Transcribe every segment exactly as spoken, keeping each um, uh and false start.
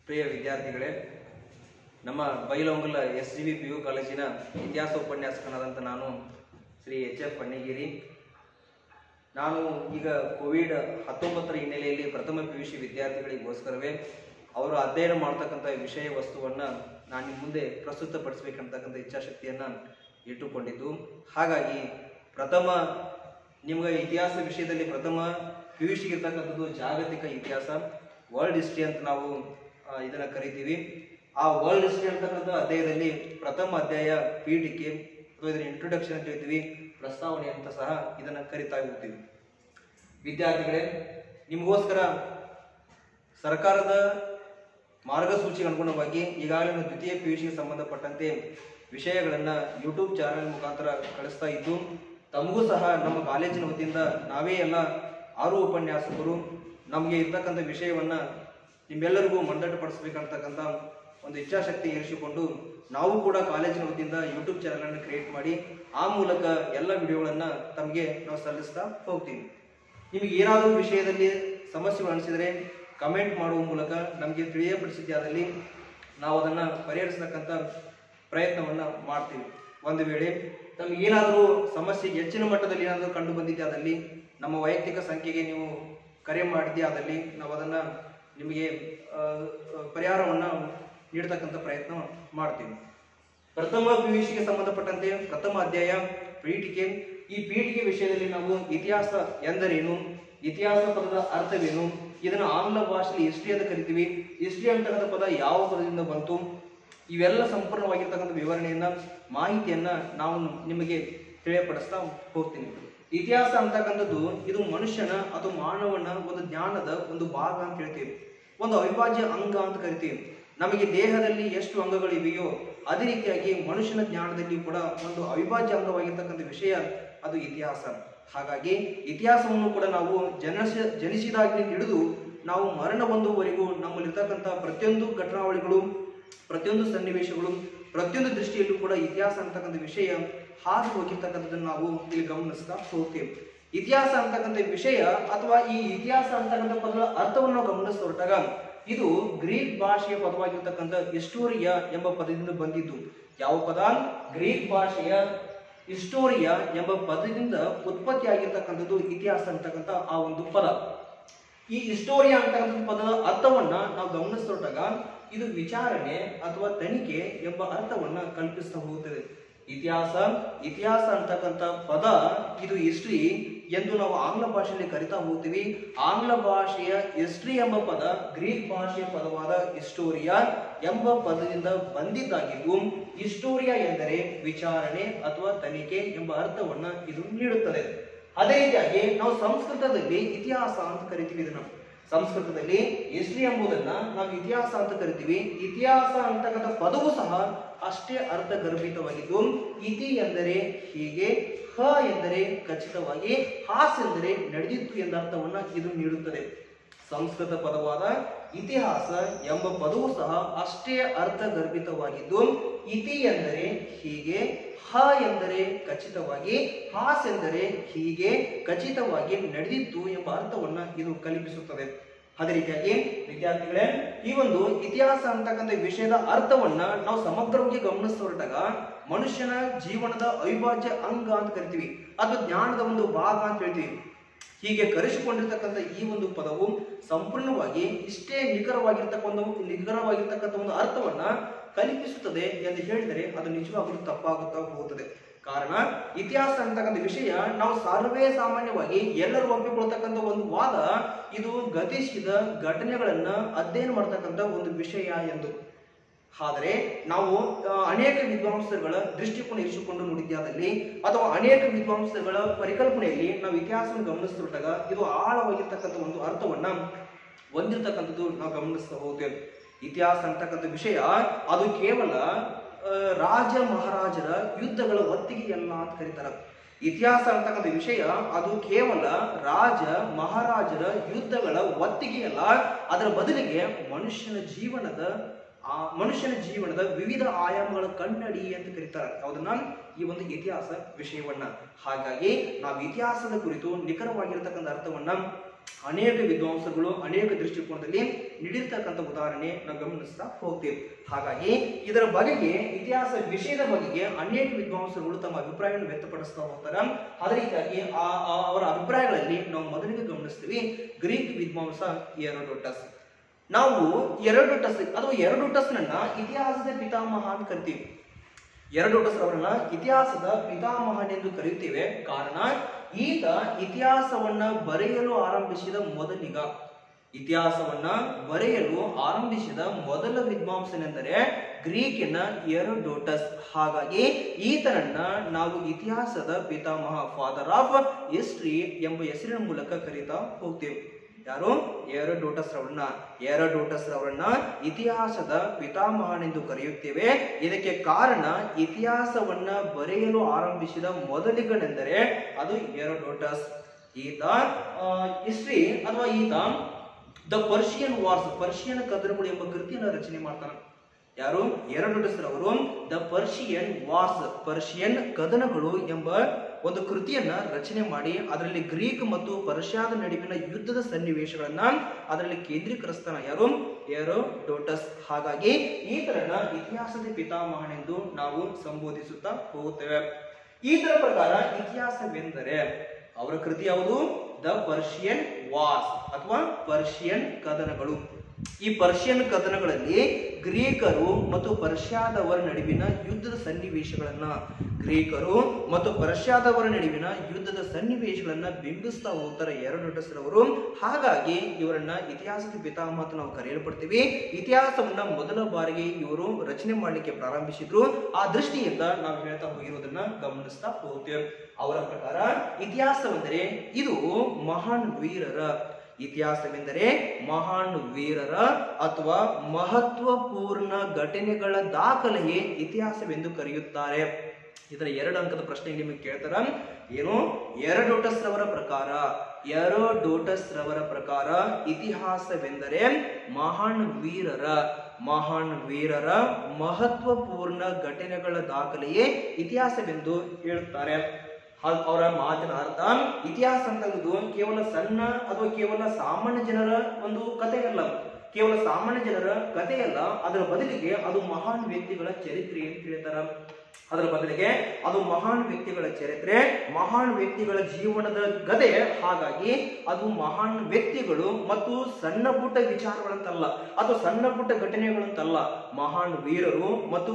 ಪ್ರಿಯ ವಿದ್ಯಾರ್ಥಿಗಳೇ, ನಮ್ಮ Bailhongal S G V P U ಕಾಲೇಜಿನ ಇತಿಹಾಸ ಉಪನ್ಯಾಸಕನಾದಂಥ ನಾನು ಶ್ರೀ ಎಚ್ ಎಫ್ ಪಣ್ಣಿಗೇರಿ. ನಾನು ಈಗ ಕೋವಿಡ್ ಹತ್ತೊಂಬತ್ತರ ಹಿನ್ನೆಲೆಯಲ್ಲಿ ಪ್ರಥಮ ಪಿ ಯು ಸಿ ವಿದ್ಯಾರ್ಥಿಗಳಿಗೋಸ್ಕರವೇ ಅವರು ಅಧ್ಯಯನ ಮಾಡ್ತಕ್ಕಂಥ ವಿಷಯ ವಸ್ತುವನ್ನು ನಾನು ನಿಮ್ಮ ಮುಂದೆ ಪ್ರಸ್ತುತಪಡಿಸಬೇಕಂತಕ್ಕಂಥ ಇಚ್ಛಾಶಕ್ತಿಯನ್ನು ಇಟ್ಟುಕೊಂಡಿದ್ದು, ಹಾಗಾಗಿ ಪ್ರಥಮ ನಿಮ್ಗೆ ಇತಿಹಾಸ ವಿಷಯದಲ್ಲಿ ಪ್ರಥಮ ಪಿ ಯು ಸಿಗೆ ಇರ್ತಕ್ಕಂಥದ್ದು ಜಾಗತಿಕ ಇತಿಹಾಸ, ವರ್ಲ್ಡ್ ಹಿಸ್ಟ್ರಿ ಅಂತ ನಾವು ಇದನ್ನು ಕರಿತೀವಿ. ಆ ವರ್ಲ್ಡ್ ಹಿಸ್ಟ್ರಿ ಅಂತಕ್ಕಂಥ ಅಧ್ಯಾಯದಲ್ಲಿ ಪ್ರಥಮ ಅಧ್ಯಾಯ ಪೀಠಿಕೆ ಅಥವಾ ಇದರ ಇಂಟ್ರೊಡಕ್ಷನ್ ಅಂತ ಹೇಳ್ತೀವಿ, ಪ್ರಸ್ತಾವನೆ ಅಂತ ಸಹ ಇದನ್ನು ಕರಿತಾ ಹೋಗ್ತೀವಿ. ವಿದ್ಯಾರ್ಥಿಗಳೇ, ನಿಮಗೋಸ್ಕರ ಸರ್ಕಾರದ ಮಾರ್ಗಸೂಚಿಗೆ ಅನುಗುಣವಾಗಿ ಈಗಾಗಲೇ ದ್ವಿತೀಯ ಪಿ ಯು ಸಿಗೆ ಸಂಬಂಧಪಟ್ಟಂತೆ ವಿಷಯಗಳನ್ನು ಯೂಟ್ಯೂಬ್ ಚಾನೆಲ್ ಮುಖಾಂತರ ಕಳಿಸ್ತಾ ಇದ್ದು, ತಮಗೂ ಸಹ ನಮ್ಮ ಕಾಲೇಜಿನ ವತಿಯಿಂದ ನಾವೇ ಎಲ್ಲ ಆರು ಉಪನ್ಯಾಸಕರು ನಮಗೆ ಇರ್ತಕ್ಕಂಥ ವಿಷಯವನ್ನು ನಿಮ್ಮೆಲ್ಲರಿಗೂ ಮಂದಟ್ಟಪಡಿಸ್ಬೇಕಂತಕ್ಕಂಥ ಒಂದು ಇಚ್ಛಾಶಕ್ತಿ ಇರಿಸಿಕೊಂಡು ನಾವು ಕೂಡ ಕಾಲೇಜಿನ ವತಿಯಿಂದ ಯೂಟ್ಯೂಬ್ ಚಾನಲನ್ನು ಕ್ರಿಯೇಟ್ ಮಾಡಿ ಆ ಮೂಲಕ ಎಲ್ಲ ವಿಡಿಯೋಗಳನ್ನು ತಮಗೆ ನಾವು ಸಲ್ಲಿಸ್ತಾ ಹೋಗ್ತೀವಿ. ನಿಮಗೆ ಏನಾದರೂ ವಿಷಯದಲ್ಲಿ ಸಮಸ್ಯೆಗಳು ಅನಿಸಿದರೆ ಕಮೆಂಟ್ ಮಾಡುವ ಮೂಲಕ ನಮಗೆ ತಿಳಿಯಪಡಿಸಿದ್ದಾದಲ್ಲಿ ನಾವು ಅದನ್ನು ಪರಿಹರಿಸತಕ್ಕಂಥ ಪ್ರಯತ್ನವನ್ನು ಮಾಡ್ತೀವಿ. ಒಂದು ವೇಳೆ ತಮಗೆ ಏನಾದರೂ ಸಮಸ್ಯೆ ಹೆಚ್ಚಿನ ಮಟ್ಟದಲ್ಲಿ ಏನಾದರೂ ಕಂಡು ಬಂದಿದ್ದಾದಲ್ಲಿ ನಮ್ಮ ವೈಯಕ್ತಿಕ ಸಂಖ್ಯೆಗೆ ನೀವು ಕರೆ ಮಾಡಿದ್ದೇ ಆದಲ್ಲಿ ನಾವು ಅದನ್ನು ನಿಮಗೆ ಪರಿಹಾರವನ್ನು ನೀಡತಕ್ಕಂಥ ಪ್ರಯತ್ನ ಮಾಡ್ತೀವಿ. ಪ್ರಥಮ ಪಿ ಯು ಸಿಗೆ ಸಂಬಂಧಪಟ್ಟಂತೆ ಪ್ರಥಮ ಅಧ್ಯಾಯ ಪೀಠಿಕೆ. ಈ ಪೀಠಿಕೆ ವಿಷಯದಲ್ಲಿ ನಾವು ಇತಿಹಾಸ ಎಂದರೇನು, ಇತಿಹಾಸ ಪದದ ಅರ್ಥವೇನು, ಇದನ್ನು ಆಂಗ್ಲ ಭಾಷೆಯಲ್ಲಿ ಹಿಸ್ಟ್ರಿ ಅಂತ ಕರಿತೀವಿ, ಹಿಸ್ಟ್ರಿ ಅಂತಕ್ಕಂಥ ಪದ ಯಾವ ಪದದಿಂದ ಬಂತು, ಇವೆಲ್ಲ ಸಂಪೂರ್ಣವಾಗಿರ್ತಕ್ಕಂಥ ವಿವರಣೆಯನ್ನ ಮಾಹಿತಿಯನ್ನ ನಾವು ನಿಮಗೆ ತಿಳಿಯಪಡಿಸ್ತಾ ಹೋಗ್ತೀನಿ. ಇತಿಹಾಸ ಅಂತಕ್ಕಂಥದ್ದು ಇದು ಮನುಷ್ಯನ ಅಥವಾ ಮಾನವನ ಒಂದು ಜ್ಞಾನದ ಒಂದು ಭಾಗ ಅಂತ ಹೇಳ್ತೀವಿ, ಒಂದು ಅವಿಭಾಜ್ಯ ಅಂಗ ಅಂತ ಕರಿತೀವಿ. ನಮಗೆ ದೇಹದಲ್ಲಿ ಎಷ್ಟು ಅಂಗಗಳಿವೆಯೋ ಅದೇ ರೀತಿಯಾಗಿ ಮನುಷ್ಯನ ಜ್ಞಾನದಲ್ಲಿ ಕೂಡ ಒಂದು ಅವಿಭಾಜ್ಯ ಅಂಗವಾಗಿರ್ತಕ್ಕಂಥ ವಿಷಯ ಅದು ಇತಿಹಾಸ. ಹಾಗಾಗಿ ಇತಿಹಾಸವನ್ನು ಕೂಡ ನಾವು ಜನಿಸ ಜನಿಸಿದಾಗಿ ಹಿಡಿದು ನಾವು ಮರಣ ಹೊಂದುವವರೆಗೂ ನಮ್ಮಲ್ಲಿರ್ತಕ್ಕಂಥ ಪ್ರತಿಯೊಂದು ಘಟನಾವಳಿಗಳು, ಪ್ರತಿಯೊಂದು ಸನ್ನಿವೇಶಗಳು, ಪ್ರತಿಯೊಂದು ದೃಷ್ಟಿಯಲ್ಲೂ ಕೂಡ ಇತಿಹಾಸ ಅಂತಕ್ಕಂಥ ವಿಷಯ ಹಾದು ಹೋಗಿರ್ತಕ್ಕಂಥದ್ದನ್ನು ನಾವು ಇಲ್ಲಿ ಗಮನಿಸ್ತಾ ಹೋಗ್ತೇವೆ. ಇತಿಹಾಸ ಅಂತಕ್ಕಂಥ ವಿಷಯ ಅಥವಾ ಈ ಇತಿಹಾಸ ಅಂತಕ್ಕಂಥ ಪದದ ಅರ್ಥವನ್ನು ನಾವು ಗಮನಿಸ್ತಾ ಹೊರಟಾಗ ಇದು ಗ್ರೀಕ್ ಭಾಷೆಯ ಪದವಾಗಿರ್ತಕ್ಕಂಥ ಹಿಸ್ಟೋರಿಯಾ ಎಂಬ ಪದದಿಂದ ಬಂದಿದ್ದು. ಯಾವ ಪದ? ಗ್ರೀಕ್ ಭಾಷೆಯ ಹಿಸ್ಟೋರಿಯಾ ಎಂಬ ಪದದಿಂದ ಉತ್ಪತ್ತಿ ಆಗಿರ್ತಕ್ಕಂಥದ್ದು ಇತಿಹಾಸ ಅಂತಕ್ಕಂಥ ಆ ಒಂದು ಪದ. ಈ ಹಿಸ್ಟೋರಿಯಾ ಅಂತಕ್ಕಂಥ ಪದದ ಅರ್ಥವನ್ನ ನಾವು ಗಮನಿಸ್ತಾ ಹೊರಟಾಗ ಇದು ವಿಚಾರಣೆ ಅಥವಾ ತನಿಖೆ ಎಂಬ ಅರ್ಥವನ್ನ ಕಲ್ಪಿಸ್ತಾ ಹೋಗುತ್ತದೆ. ಇತಿಹಾಸ ಇತಿಹಾಸ ಅಂತಕ್ಕಂಥ ಪದ ಇದು ಹಿಸ್ಟ್ರಿ ಎಂದು ನಾವು ಆಂಗ್ಲ ಭಾಷೆಯಲ್ಲಿ ಕರಿತಾ ಹೋಗ್ತೀವಿ. ಆಂಗ್ಲ ಭಾಷೆಯ ಹಿಸ್ಟ್ರಿ ಎಂಬ ಪದ ಗ್ರೀಕ್ ಭಾಷೆಯ ಪದವಾದ ಹಿಸ್ಟೋರಿಯಾ ಎಂಬ ಪದದಿಂದ ಬಂದಿದ್ದಾಗಿದ್ದು, ಹಿಸ್ಟೋರಿಯಾ ಎಂದರೆ ವಿಚಾರಣೆ ಅಥವಾ ತನಿಖೆ ಎಂಬ ಅರ್ಥವನ್ನ ಇದು ನೀಡುತ್ತದೆ. ಅದೇ ರೀತಿಯಾಗಿ ನಾವು ಸಂಸ್ಕೃತದಲ್ಲಿ ಇತಿಹಾಸ ಅಂತ ಕರಿತೀವಿ. ಇದನ್ನು ಸಂಸ್ಕೃತದಲ್ಲಿ ಹಿಸ್ಟ್ರಿ ಎಂಬುದನ್ನ ನಾವು ಇತಿಹಾಸ ಅಂತ ಕರಿತೀವಿ. ಇತಿಹಾಸ ಅಂತಕ್ಕಂಥ ಪದವು ಸಹ ಅಷ್ಟೇ ಅರ್ಥಗರ್ಭಿತವಾಗಿದ್ದು, ಇತಿ ಎಂದರೆ ಹೀಗೆ, ಹ ಎಂದರೆ ಖಚಿತವಾಗಿ, ಹಾಸ್ ಎಂದರೆ ನಡೆದಿತ್ತು ಎಂದ ಅರ್ಥವನ್ನ ಇದು ನೀಡುತ್ತದೆ. ಸಂಸ್ಕೃತ ಪದವಾದ ಇತಿಹಾಸ ಎಂಬ ಪದವು ಸಹ ಅಷ್ಟೇ ಅರ್ಥಗರ್ಭಿತವಾಗಿದ್ದು, ಇತಿ ಎಂದರೆ ಹೀಗೆ, ಹ ಎಂದರೆ ಖಚಿತವಾಗಿ, ಹಾಸ್ ಎಂದರೆ ಹೀಗೆ ಖಚಿತವಾಗಿ ನಡೆದಿತ್ತು ಎಂಬ ಅರ್ಥವನ್ನ ಇದು ಕಲ್ಪಿಸುತ್ತದೆ. ಅದೇ ರೀತಿಯಾಗಿ ವಿದ್ಯಾರ್ಥಿಗಳೇ, ಈ ಒಂದು ಇತಿಹಾಸ ಅಂತಕ್ಕಂಥ ವಿಷಯದ ಅರ್ಥವನ್ನ ನಾವು ಸಮಗ್ರವಾಗಿ ಗಮನಿಸ್ತಾ ಹೊರಟಾಗ ಮನುಷ್ಯನ ಜೀವನದ ಅವಿಭಾಜ್ಯ ಅಂಗ ಅಂತ ಕರಿತೀವಿ ಅಥವಾ ಜ್ಞಾನದ ಒಂದು ಭಾಗ ಅಂತ ಹೇಳ್ತೀವಿ. ಹೀಗೆ ಕರೆಸಿಕೊಂಡಿರ್ತಕ್ಕಂಥ ಈ ಒಂದು ಪದವು ಸಂಪೂರ್ಣವಾಗಿ ಇಷ್ಟೇ ನಿಖರವಾಗಿರ್ತಕ್ಕಂಥ ನಿಖರವಾಗಿರ್ತಕ್ಕಂಥ ಒಂದು ಅರ್ಥವನ್ನ ಕಲ್ಪಿಸುತ್ತದೆ ಎಂದು ಹೇಳಿದರೆ ಅದು ನಿಜವಾಗಲೂ ತಪ್ಪಾಗುತ್ತಾ ಹೋಗುತ್ತದೆ. ಕಾರಣ ಇತಿಹಾಸ ಅಂತಕ್ಕಂಥ ವಿಷಯ ನಾವು ಸರ್ವೇ ಸಾಮಾನ್ಯವಾಗಿ ಎಲ್ಲರೂ ಒಪ್ಪಿಕೊಳ್ತಕ್ಕಂಥ ಒಂದು ವಾದ, ಇದು ಗತಿಸಿದ ಘಟನೆಗಳನ್ನ ಅಧ್ಯಯನ ಮಾಡತಕ್ಕಂಥ ಒಂದು ವಿಷಯ ಎಂದು. ಆದರೆ ನಾವು ಅನೇಕ ವಿದ್ವಾಂಸಗಳ ದೃಷ್ಟಿಕೋನ ಇರಿಸಿಕೊಂಡು ನೋಡಿದ್ದಾದಲ್ಲಿ ಅಥವಾ ಅನೇಕ ವಿದ್ವಾಂಸಗಳ ಪರಿಕಲ್ಪನೆಯಲ್ಲಿ ನಾವು ಇತಿಹಾಸವನ್ನು ಗಮನಿಸ್ತಿರುತ್ತಾಗ ಇದು ಆಳವಾಗಿರ್ತಕ್ಕಂಥ ಒಂದು ಅರ್ಥವನ್ನ ಹೊಂದಿರತಕ್ಕಂಥದ್ದು ನಾವು ಗಮನಿಸ್ತಾ ಹೋಗ್ತೇವೆ. ಇತಿಹಾಸ ಅಂತಕ್ಕಂಥ ವಿಷಯ ಅದು ಕೇವಲ ರಾಜ ಮಹಾರಾಜರ ಯುದ್ಧಗಳ ಒತ್ತಿಗೆಯಲ್ಲ ಅಂತ ಕರೀತಾರೆ. ಇತಿಹಾಸ ಅಂತಕ್ಕಂಥ ವಿಷಯ ಅದು ಕೇವಲ ರಾಜ ಮಹಾರಾಜರ ಯುದ್ಧಗಳ ಒತ್ತಿಗೆಯಲ್ಲ, ಅದರ ಬದಲಿಗೆ ಮನುಷ್ಯನ ಜೀವನದ ಆ ಮನುಷ್ಯನ ಜೀವನದ ವಿವಿಧ ಆಯಾಮಗಳ ಕನ್ನಡಿ ಅಂತ ಕರೀತಾರೆ ಯಾವುದನ್ನ, ಈ ಒಂದು ಇತಿಹಾಸ ವಿಷಯವನ್ನ. ಹಾಗಾಗಿ ನಾವು ಇತಿಹಾಸದ ಕುರಿತು ನಿಖರವಾಗಿರ್ತಕ್ಕಂಥ ಅರ್ಥವನ್ನ ಅನೇಕ ವಿದ್ವಾಂಸಗಳು ಅನೇಕ ದೃಷ್ಟಿಕೋನದಲ್ಲಿ ನೀಡಿರ್ತಕ್ಕಂಥ ಉದಾಹರಣೆ ನಾವು ಗಮನಿಸ್ತಾ ಹೋಗ್ತೇವೆ. ಹಾಗಾಗಿ ಇದರ ಬಗೆಗೆ ಇತಿಹಾಸ ವಿಷಯದ ಬಗೆಗೆ ಅನೇಕ ವಿದ್ವಾಂಸಗಳು ತಮ್ಮ ಅಭಿಪ್ರಾಯವನ್ನು ವ್ಯಕ್ತಪಡಿಸ್ತಾ ಹೋಗ್ತಾರೆ. ಅದೇ ರೀತಿಯಾಗಿ ಆ ಅವರ ಅಭಿಪ್ರಾಯಗಳಲ್ಲಿ ನಾವು ಮೊದಲಿಗೆ ಗಮನಿಸ್ತೀವಿ ಗ್ರೀಕ್ ವಿದ್ವಾಂಸ ಹೆರೋಡೋಟಸ್. ನಾವು ಹೆರೋಡೋಟಸ್ ಅಥವಾ ಹೆರೋಡೋಟಸ್ನನ್ನ ಇತಿಹಾಸದ ಪಿತಾಮಹ ಅಂತ ಕರಿತೀವಿ. ಹೆರೋಡೋಟಸ್ ಅವರನ್ನ ಇತಿಹಾಸದ ಪಿತಾಮಹನೆಂದು ಕರೆಯುತ್ತೇವೆ. ಕಾರಣ ಈತ ಇತಿಹಾಸವನ್ನ ಬರೆಯಲು ಆರಂಭಿಸಿದ ಮೊದಲಿಗ ಇತಿಹಾಸವನ್ನ ಬರೆಯಲು ಆರಂಭಿಸಿದ ಮೊದಲ ವಿದ್ವಾಂಸನೆಂದರೆ ಗ್ರೀಕಿನ ಹೆರೋಡೋಟಸ್. ಹಾಗಾಗಿ ಈತನನ್ನ ನಾವು ಇತಿಹಾಸದ ಪಿತಾಮಹ, ಫಾದರ್ ಆಫ್ ಹಿಸ್ಟ್ರಿ ಎಂಬ ಹೆಸರಿನ ಮೂಲಕ ಕರೀತಾ ಹೋಗ್ತೇವೆ. ಯಾರು? ಹೆರೋಡೋಟಸ್ ರವರನ್ನ ಹೆರೋಡೋಟಸ್ ರವರನ್ನ ಇತಿಹಾಸದ ಪಿತಾಮಹನೆಂದು ಕರೆಯುತ್ತೇವೆ. ಇದಕ್ಕೆ ಕಾರಣ ಇತಿಹಾಸವನ್ನ ಬರೆಯಲು ಆರಂಭಿಸಿದ ಮೊದಲಿಗನೆಂದರೆ ಅದು ಹೆರೋಡೋಟಸ್. ಈತ ಹಿಸ್ಟ್ರಿ ಅಥವಾ ಈತ ದ ಪರ್ಷಿಯನ್ ವಾರ್ಸ್, ಪರ್ಷಿಯನ್ ಕದನಗಳು ಎಂಬ ಕೃತಿಯನ್ನು ರಚನೆ ಮಾಡ್ತಾನೆ. ಯಾರು? ಹೆರೋಡೋಟಸ್ ರವರು ದ ಪರ್ಷಿಯನ್ ವಾರ್ಸ್, ಪರ್ಷಿಯನ್ ಕದನಗಳು ಎಂಬ ಒಂದು ಕೃತಿಯನ್ನ ರಚನೆ ಮಾಡಿ ಅದರಲ್ಲಿ ಗ್ರೀಕ್ ಮತ್ತು ಪರ್ಷಿಯಾದ ನಡುವಿನ ಯುದ್ಧದ ಸನ್ನಿವೇಶಗಳನ್ನ ಅದರಲ್ಲಿ ಕೇಂದ್ರೀಕರಿಸ್ತಾನೆ. ಯಾರು? ಹೆರೋಡೋಟಸ್. ಹಾಗಾಗಿ ಈತರನ್ನ ಇತಿಹಾಸದ ಪಿತಾಮಹನೆಂದು ನಾವು ಸಂಬೋಧಿಸುತ್ತಾ ಹೋಗುತ್ತೇವೆ. ಈತರ ಪ್ರಕಾರ ಇತಿಹಾಸವೆಂದರೆ ಅವರ ಕೃತಿ ಯಾವುದು? ದ ಪರ್ಷಿಯನ್ ವಾರ್ಸ್ ಅಥವಾ ಪರ್ಷಿಯನ್ ಕದನಗಳು. ಈ ಪರ್ಷಿಯನ್ ಕದನಗಳಲ್ಲಿ ಗ್ರೀಕರು ಮತ್ತು ಪರ್ಷಿಯಾದವರ ನಡುವಿನ ಯುದ್ಧದ ಸನ್ನಿವೇಶಗಳನ್ನ ಗ್ರೀಕರು ಮತ್ತು ಪರ್ಷಿಯಾದವರ ನಡುವಿನ ಯುದ್ಧದ ಸನ್ನಿವೇಶಗಳನ್ನ ಬಿಂಬಿಸ್ತಾ ಹೋಗ್ತಾರೆ ಹೆರೋಡೋಟಸ್ ರವರು. ಹಾಗಾಗಿ ಇವರನ್ನ ಇತಿಹಾಸದ ಪಿತಾಮಹ ಅಂತ ನಾವು ಕರೆಯಲ್ಪಡ್ತೀವಿ. ಇತಿಹಾಸವನ್ನ ಮೊದಲ ಬಾರಿಗೆ ಇವರು ರಚನೆ ಮಾಡಲಿಕ್ಕೆ ಪ್ರಾರಂಭಿಸಿದ್ರು. ಆ ದೃಷ್ಟಿಯಿಂದ ನಾವು ಹೇಳ್ತಾ ಹೋಗಿರೋದನ್ನ ಗಮನಿಸ್ತಾ ಹೋಗ್ತೇವೆ. ಅವರ ಪ್ರಕಾರ ಇತಿಹಾಸವೆಂದರೆ ಇದು ಮಹಾನ್ ವೀರರ ಇತಿಹಾಸವೆಂದರೆ ಮಹಾನ್ ವೀರರ ಅಥವಾ ಮಹತ್ವಪೂರ್ಣ ಘಟನೆಗಳ ದಾಖಲೆಯೇ ಇತಿಹಾಸವೆಂದು ಕರೆಯುತ್ತಾರೆ. ಇದರ ಎರಡು ಅಂಕದ ಪ್ರಶ್ನೆ ನಿಮಗೆ ಕೇಳ್ತಾರ. ಏನು? ಹೆರೋಡೋಟಸ್ ರವರ ಪ್ರಕಾರ ಹೆರೋಡೋಟಸ್ ರವರ ಪ್ರಕಾರ ಇತಿಹಾಸವೆಂದರೆ ಮಹಾನ್ ವೀರರ ಮಹಾನ್ ವೀರರ ಮಹತ್ವಪೂರ್ಣ ಘಟನೆಗಳ ದಾಖಲೆಯೇ ಇತಿಹಾಸವೆಂದು ಹೇಳುತ್ತಾರೆ. ಅವರ ಮಾತಿನ ಅರ್ಥ ಇತಿಹಾಸ ಅಂತಂದು ಕೇವಲ ಸಣ್ಣ ಅಥವಾ ಕೇವಲ ಸಾಮಾನ್ಯ ಜನರ ಒಂದು ಕಥೆಯಲ್ಲ, ಕೇವಲ ಸಾಮಾನ್ಯ ಜನರ ಕಥೆಯಲ್ಲ, ಅದರ ಬದಲಿಗೆ ಅದು ಮಹಾನ್ ವ್ಯಕ್ತಿಗಳ ಚರಿತ್ರೆ ಅಂತ ಹೇಳ್ತಾರ. ಅದರ ಬದಲಿಗೆ ಅದು ಮಹಾನ್ ವ್ಯಕ್ತಿಗಳ ಚರಿತ್ರೆ, ಮಹಾನ್ ವ್ಯಕ್ತಿಗಳ ಜೀವನದ ಗದೆ. ಹಾಗಾಗಿ ಅದು ಮಹಾನ್ ವ್ಯಕ್ತಿಗಳು ಮತ್ತು ಸಣ್ಣ ಪುಟ್ಟ ವಿಚಾರಗಳಂತಲ್ಲ ಅಥವಾ ಸಣ್ಣ ಪುಟ್ಟ ಘಟನೆಗಳಂತಲ್ಲ, ಮಹಾನ್ ವೀರರು ಮತ್ತು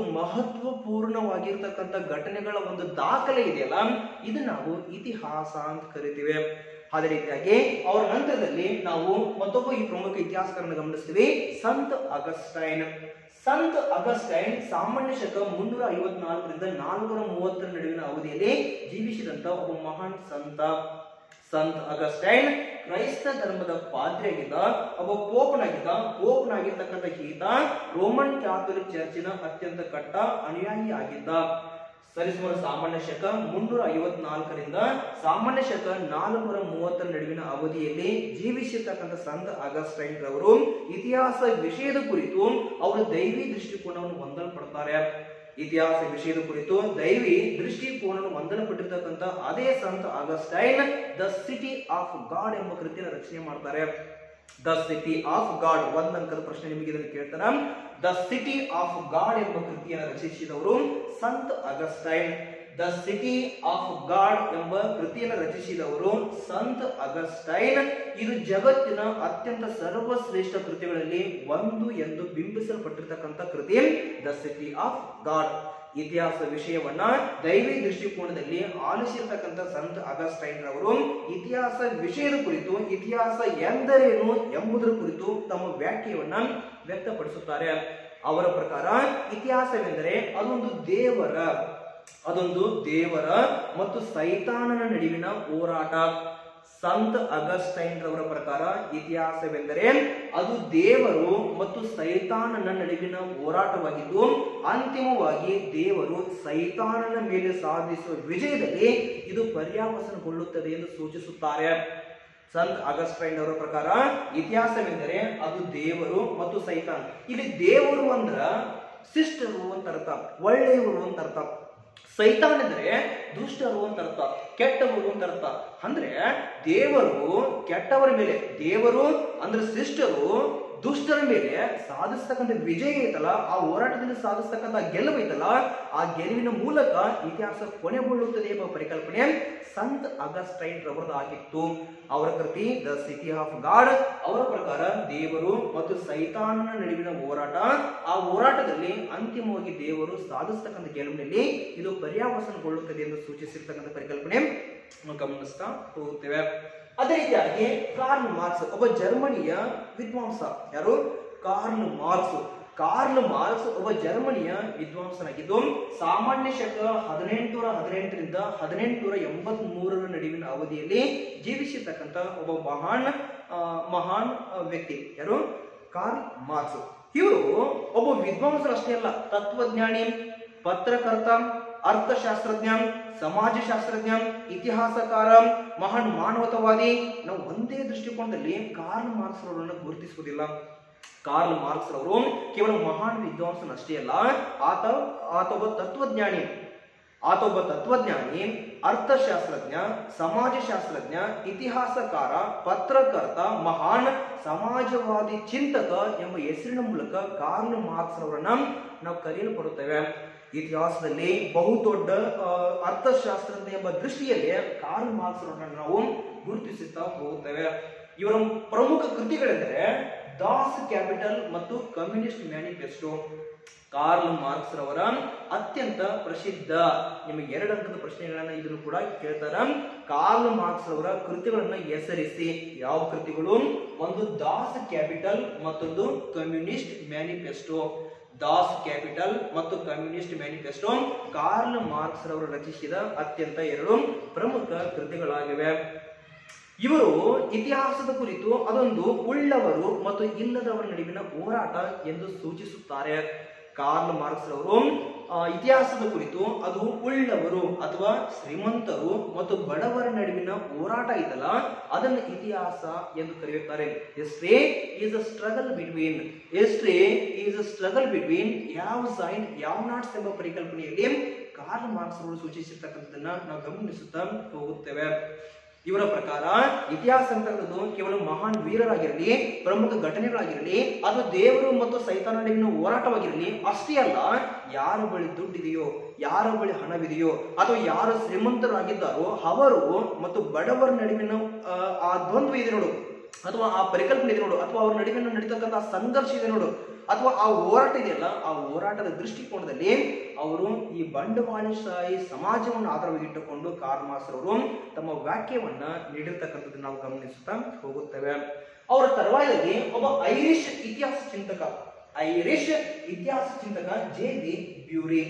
ಮಹತ್ವಪೂರ್ಣವಾಗಿರ್ತಕ್ಕಂಥ ಘಟನೆಗಳ ಒಂದು ದಾಖಲೆ ಇದೆಯಲ್ಲ, ಇದು ನಾವು ಇತಿಹಾಸ ಅಂತ ಕರಿತೀವಿ. ಅದೇ ರೀತಿಯಾಗಿ ಅವರ ನಂತರದಲ್ಲಿ ನಾವು ಮತ್ತೊಬ್ಬ ಈ ಪ್ರಮುಖ ಇತಿಹಾಸಕಾರನ ಗಮನಿಸ್ತೀವಿ, ಸಂತ್ ಅಗಸ್ಟೈನ್. ಸಂತ್ ಅಗಸ್ಟೈನ್ ಸಾಮಾನ್ಯ ಶಕ ಮುನ್ನೂರ ಐವತ್ನಾಲ್ಕರಿಂದ ನಾಲ್ಕುನೂರ ಮೂವತ್ತರ ನಡುವಿನ ಅವಧಿಯಲ್ಲಿ ಜೀವಿಸಿದಂತ ಒಬ್ಬ ಮಹಾನ್ ಸಂತ. ಸಂತ್ ಅಗಸ್ಟೈನ್ ಕ್ರೈಸ್ತ ಧರ್ಮದ ಪಾದ್ರಿಯಾಗಿದ್ದ, ಒಬ್ಬ ಪೋಪನಾಗಿದ್ದ. ಪೋಪನಾಗಿರ್ತಕ್ಕಂಥ ಈತ ರೋಮನ್ ಕ್ಯಾಥೋಲಿಕ್ ಚರ್ಚಿನ ಅತ್ಯಂತ ಕಟ್ಟ ಅನುಯಾಯಿ ಆಗಿದ್ದ. ಸರಿಸುಮಾರು ಸಾಮಾನ್ಯ ಶಕ ಮುನ್ನೂರ ಐವತ್ನಾಲ್ಕರಿಂದ ಸಾಮಾನ್ಯ ಶಕ ನಾಲ್ಕುನೂರ ಮೂವತ್ತರ ನಡುವಿನ ಅವಧಿಯಲ್ಲಿ ಜೀವಿಸಿರ್ತಕ್ಕಂಥ ಸಂತ ಅಗಸ್ಟೈನ್ ರವರು ಇತಿಹಾಸ ವಿಷಯದ ಕುರಿತು ಅವರ ದೈವಿ ದೃಷ್ಟಿಕೋನವನ್ನು ಹೊಂದಲ್ಪಡ್ತಾರೆ. ಇತಿಹಾಸ ವಿಷಯದ ಕುರಿತು ದೈವಿ ದೃಷ್ಟಿಕೋನವನ್ನು ಹೊಂದಲ್ಪಟ್ಟಿರ್ತಕ್ಕಂಥ ಅದೇ ಸಂತ Augustine the city of God ಎಂಬ ಕೃತಿಯನ್ನು ರಚನೆ ಮಾಡ್ತಾರೆ. ದ ಸಿಟಿ ಆಫ್ ಗಾಡ್, ಒಂದ್ ಅಂಕದ ಪ್ರಶ್ನೆ ನಿಮಗೆ ಇದನ್ನು ಕೇಳ್ತಾರ. ದ ಸಿಟಿ ಆಫ್ ಗಾಡ್ ಎಂಬ ಕೃತಿಯನ್ನು ರಚಿಸಿದವರು ಸಂತ Augustine. The city of God ಎಂಬ ಕೃತಿಯನ್ನು ರಚಿಸಿದವರು ಸಂತ ಅಗಸ್ಟೈನ್. ಇದು ಜಗತ್ತಿನ ಅತ್ಯಂತ ಸರ್ವಶ್ರೇಷ್ಠ ಕೃತಿಗಳಲ್ಲಿ ಒಂದು ಎಂದು ಬಿಂಬಿಸಲ್ಪಟ್ಟಿರ್ತಕ್ಕಂಥ ಕೃತಿ ದ ಸಿಟಿ ಆಫ್ ಗಾಡ್. ಇತಿಹಾಸ ವಿಷಯವನ್ನ ದೈವಿ ದೃಷ್ಟಿಕೋನದಲ್ಲಿ ಆಲಿಸಿರ್ತಕ್ಕಂಥ ಸಂತ ಅಗಸ್ಟೈನ್ ರವರು ಇತಿಹಾಸ ವಿಷಯದ ಕುರಿತು ಇತಿಹಾಸ ಎಂದರೇನು ಎಂಬುದರ ಕುರಿತು ತಮ್ಮ ವ್ಯಾಖ್ಯೆಯನ್ನ ವ್ಯಕ್ತಪಡಿಸುತ್ತಾರೆ. ಅವರ ಪ್ರಕಾರ ಇತಿಹಾಸವೆಂದರೆ ಅದೊಂದು ದೇವರ ಅದೊಂದು ದೇವರ ಮತ್ತು ಸೈತಾನನ ನಡುವಿನ ಹೋರಾಟ. ಸಂತ ಅಗಸ್ಟೈನ್ ರವರ ಪ್ರಕಾರ ಇತಿಹಾಸವೆಂದರೆ ಅದು ದೇವರು ಮತ್ತು ಸೈತಾನನ ನಡುವಿನ ಹೋರಾಟವಾಗಿದ್ದು, ಅಂತಿಮವಾಗಿ ದೇವರು ಸೈತಾನನ ಮೇಲೆ ಸಾಧಿಸುವ ವಿಜಯದಲ್ಲಿ ಇದು ಪರ್ಯಾವಸನಗೊಳ್ಳುತ್ತದೆ ಎಂದು ಸೂಚಿಸುತ್ತಾರೆ. ಸಂತ ಅಗಸ್ಟೈನ್ ಅವರ ಪ್ರಕಾರ ಇತಿಹಾಸವೆಂದರೆ ಅದು ದೇವರು ಮತ್ತು ಸೈತಾನ್. ಇಲ್ಲಿ ದೇವರು ಅಂದ್ರ ಶಿಷ್ಟರು ಅಂತ ಅರ್ಥ, ಒಳ್ಳೆಯವರು ಅಂತ ಅರ್ಥ. ಸೈತಾನ್ ಎಂದರೆ ದುಷ್ಟರು ಅಂತ ಅರ್ಥ, ಕೆಟ್ಟವರು ಅಂತ ಅರ್ಥ. ಅಂದ್ರೆ ದೇವರು ಕೆಟ್ಟವರ ಮೇಲೆ, ದೇವರು ಅಂದ್ರೆ ಶಿಷ್ಟರು ದುಷ್ಟರ ಮೇಲೆ ಸಾಧಿಸ್ತಕ್ಕಂಥ ವಿಜಯ ಐತಲ್ಲ, ಆ ಹೋರಾಟದಲ್ಲಿ ಸಾಧಿಸ್ತಕ್ಕಂಥ ಗೆಲುವು ಐತಲ್ಲ, ಆ ಗೆಲುವಿನ ಮೂಲಕ ಇತಿಹಾಸ ಕೊನೆಗೊಳ್ಳುತ್ತದೆ ಎಂಬ ಪರಿಕಲ್ಪನೆ ಸಂತ್ ಅಗಸ್ಟೈನ್ ರವರದಾಗಿತ್ತು. ಅವರ ಕೃತಿ ದ ಸಿಟಿ ಆಫ್ ಗಾಡ್. ಅವರ ಪ್ರಕಾರ ದೇವರು ಮತ್ತು ಸೈತಾನನ ನಡುವಿನ ಹೋರಾಟ, ಆ ಹೋರಾಟದಲ್ಲಿ ಅಂತಿಮವಾಗಿ ದೇವರು ಸಾಧಿಸ್ತಕ್ಕಂಥ ಗೆಲುವಿನಲ್ಲಿ ಇದು ಪರ್ಯಾವಸನಗೊಳ್ಳುತ್ತದೆ ಎಂದು ಸೂಚಿಸಿರ್ತಕ್ಕಂಥ ಪರಿಕಲ್ಪನೆ ಗಮನಿಸ್ತಾ ಹೋಗುತ್ತೇವೆ. ಅದೇ ರೀತಿಯಾಗಿ ಕಾರ್ಲ್ ಮಾರ್ಕ್ಸ್ ಒಬ್ಬ ಜರ್ಮನಿಯ ವಿದ್ವಾಂಸ. ಯಾರು? Karl marks. ಕಾರ್ಲ್ ಮಾರ್ಕ್ಸ್ ಒಬ್ಬ ಜರ್ಮನಿಯ ವಿದ್ವಾಂಸನಾಗಿದ್ದು ಸಾಮಾನ್ಯ ಶಕ ಹದಿನೆಂಟುನೂರ ಹದಿನೆಂಟರಿಂದ ಹದಿನೆಂಟುನೂರ ಎಂಬತ್ ಮೂರರ ನಡುವಿನ ಅವಧಿಯಲ್ಲಿ ಜೀವಿಸಿರ್ತಕ್ಕಂಥ ಒಬ್ಬ ಮಹಾನ್ ಮಹಾನ್ ವ್ಯಕ್ತಿ. ಯಾರು? Karl Marx. ಇವರು ಒಬ್ಬ ವಿದ್ವಾಂಸರು ಅಷ್ಟೇ ಅಲ್ಲ, ತತ್ವಜ್ಞಾನಿ, ಪತ್ರಕರ್ತ, ಅರ್ಥಶಾಸ್ತ್ರಜ್ಞ, ಸಮಾಜಶಾಸ್ತ್ರಜ್ಞ, ಇತಿಹಾಸಕಾರ, ಮಹಾನ್ ಮಾನವತಾವಾದಿ. ನಾವು ಒಂದೇ ದೃಷ್ಟಿಕೋನದಲ್ಲಿ ಕಾರ್ಲ್ ಮಾರ್ಕ್ಸ್ ಅವರನ್ನು ಗುರುತಿಸುವುದಿಲ್ಲ. ಕಾರ್ಲ್ ಮಾರ್ಕ್ಸ್ ಅವರು ಕೇವಲ ಮಹಾನ್ ವಿದ್ವಾಂಸನಷ್ಟೇ ಅಲ್ಲ, ಆತ ಆತ ಒಬ್ಬ ತತ್ವಜ್ಞಾನಿ ಆತ ಒಬ್ಬ ತತ್ವಜ್ಞಾನಿ ಅರ್ಥಶಾಸ್ತ್ರಜ್ಞ, ಸಮಾಜಶಾಸ್ತ್ರಜ್ಞ, ಇತಿಹಾಸಕಾರ, ಪತ್ರಕರ್ತ, ಮಹಾನ್ ಸಮಾಜವಾದಿ ಚಿಂತಕ ಎಂಬ ಹೆಸರಿನ ಮೂಲಕ ಕಾರ್ಲ್ ಮಾರ್ಕ್ಸ್ ಅವರನ್ನ ನಾವು ಕರೆಯಲ್ಪಡುತ್ತೇವೆ. ಇತಿಹಾಸದಲ್ಲಿ ಬಹುದೊಡ್ಡ ಅರ್ಥಶಾಸ್ತ್ರಜ್ಞ ಎಂಬ ದೃಷ್ಟಿಯಲ್ಲಿ ಕಾರ್ಲ್ ಮಾರ್ಕ್ಸ್ ಅವರನ್ನು ನಾವು ಗುರುತಿಸುತ್ತಾ ಹೋಗುತ್ತೇವೆ. ಇವರ ಪ್ರಮುಖ ಕೃತಿಗಳೆಂದರೆ ದಾಸ್ ಕ್ಯಾಪಿಟಲ್ ಮತ್ತು ಕಮ್ಯುನಿಸ್ಟ್ ಮ್ಯಾನಿಫೆಸ್ಟೋ. ಕಾರ್ಲ್ ಮಾರ್ಕ್ಸ್ ರವರ ಅತ್ಯಂತ ಪ್ರಸಿದ್ಧ, ನಿಮಗೆ ಎರಡು ಅಂಕದ ಪ್ರಶ್ನೆಗಳನ್ನ ಇದನ್ನು ಕೂಡ ಕೇಳ್ತಾರ. ಕಾರ್ಲ್ ಮಾರ್ಕ್ಸ್ ರವರ ಕೃತಿಗಳನ್ನ ಹೆಸರಿಸಿ. ಯಾವ ಕೃತಿಗಳು? ಒಂದು ದಾಸ್ ಕ್ಯಾಪಿಟಲ್, ಮತ್ತೊಂದು ಕಮ್ಯುನಿಸ್ಟ್ ಮ್ಯಾನಿಫೆಸ್ಟೋ. ದಾಸ್ ಕ್ಯಾಪಿಟಲ್ ಮತ್ತು ಕಮ್ಯುನಿಸ್ಟ್ ಮ್ಯಾನಿಫೆಸ್ಟೋ ಕಾರ್ಲ್ ಮಾರ್ಕ್ಸ್ ರವರು ರಚಿಸಿದ ಅತ್ಯಂತ ಎರಡು ಪ್ರಮುಖ ಕೃತಿಗಳಾಗಿವೆ. ಇವರು ಇತಿಹಾಸದ ಕುರಿತು ಅದೊಂದು ಉಳ್ಳವರು ಮತ್ತು ಇಲ್ಲದವರ ನಡುವಿನ ಹೋರಾಟ ಎಂದು ಸೂಚಿಸುತ್ತಾರೆ. ಕಾರ್ಲ್ ಮಾರ್ಕ್ಸ್ ರವರು ಇತಿಹಾಸದ ಕುರಿತು ಅದು ಉಳ್ಳವರು ಅಥವಾ ಶ್ರೀಮಂತರು ಮತ್ತು ಬಡವರ ನಡುವಿನ ಹೋರಾಟ ಇದಲ್ಲ, ಅದನ್ನು ಇತಿಹಾಸ ಎಂದು ಕರೆಯುತ್ತಾರೆ. History is a struggle between history is a struggle between haves and have nots ಎಂಬ ಪರಿಕಲ್ಪನೆಯಲ್ಲಿ ಕಾರ್ಲ್ ಮಾರ್ಕ್ಸ್ ಅವರು ಸೂಚಿಸಿರ್ತಕ್ಕಂಥದ್ದನ್ನ ನಾವು ಗಮನಿಸುತ್ತಾ ಹೋಗುತ್ತೇವೆ. ಇವರ ಪ್ರಕಾರ ಇತಿಹಾಸ ಅಂತಕ್ಕಂಥದ್ದು ಕೇವಲ ಮಹಾನ್ ವೀರರಾಗಿರಲಿ, ಪ್ರಮುಖ ಘಟನೆಗಳಾಗಿರಲಿ, ಅಥವಾ ದೇವರು ಮತ್ತು ಸೈತಾನ ನಡುವಿನ ಹೋರಾಟವಾಗಿರಲಿ ಅಷ್ಟೇ ಅಲ್ಲ, ಯಾರ ಬಳಿ ದುಡ್ಡಿದೆಯೋ, ಯಾರ ಬಳಿ ಹಣವಿದೆಯೋ, ಅಥವಾ ಯಾರು ಶ್ರೀಮಂತರಾಗಿದ್ದಾರೋ ಅವರು ಮತ್ತು ಬಡವರ ನಡುವಿನ ಆ ದ್ವಂದ್ವ ಇದೆ ನೋಡು, ಅಥವಾ ಆ ಪರಿಕಲ್ಪನೆ ಇದೆ ನೋಡು, ಅಥವಾ ಅವ್ರ ನಡುವಿನ ನಡೀತಕ್ಕಂಥ ಸಂಘರ್ಷ ಇದೆ ನೋಡು, ಅಥವಾ ಆ ಹೋರಾಟ ಇದೆಯಲ್ಲ, ಆ ಹೋರಾಟದ ದೃಷ್ಟಿಕೋನದಲ್ಲಿ ಅವರು ಈ ಬಂಡವಾಳಶಾಹಿ ಸಮಾಜವನ್ನು ಆಧಾರವಾಗಿಟ್ಟುಕೊಂಡು ಕಾರ್ಲ್ ಮಾರ್ಕ್ಸ್ ಅವರು ತಮ್ಮ ವ್ಯಾಖ್ಯವನ್ನ ನೀಡಿರ್ತಕ್ಕಂಥದ್ದು ನಾವು ಗಮನಿಸುತ್ತಾ ಹೋಗುತ್ತೇವೆ. ಅವರ ತರುವಾಯದಲ್ಲಿ ಒಬ್ಬ ಐರಿಷ್ ಇತಿಹಾಸ ಚಿಂತಕ ಐರಿಷ್ ಇತಿಹಾಸ ಚಿಂತಕ ಜೆ ಬಿ ಬ್ಯೂರಿ.